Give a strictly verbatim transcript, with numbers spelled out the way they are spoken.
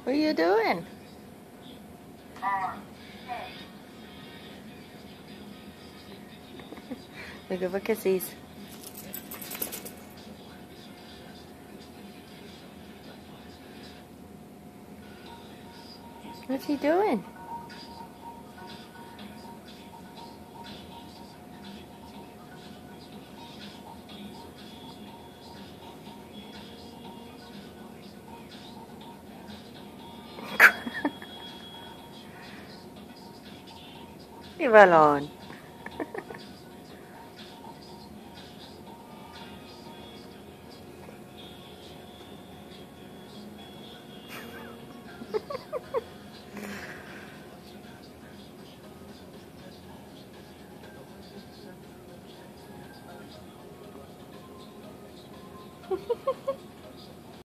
What are you doing? We give her kisses. What's he doing? Leave her alone.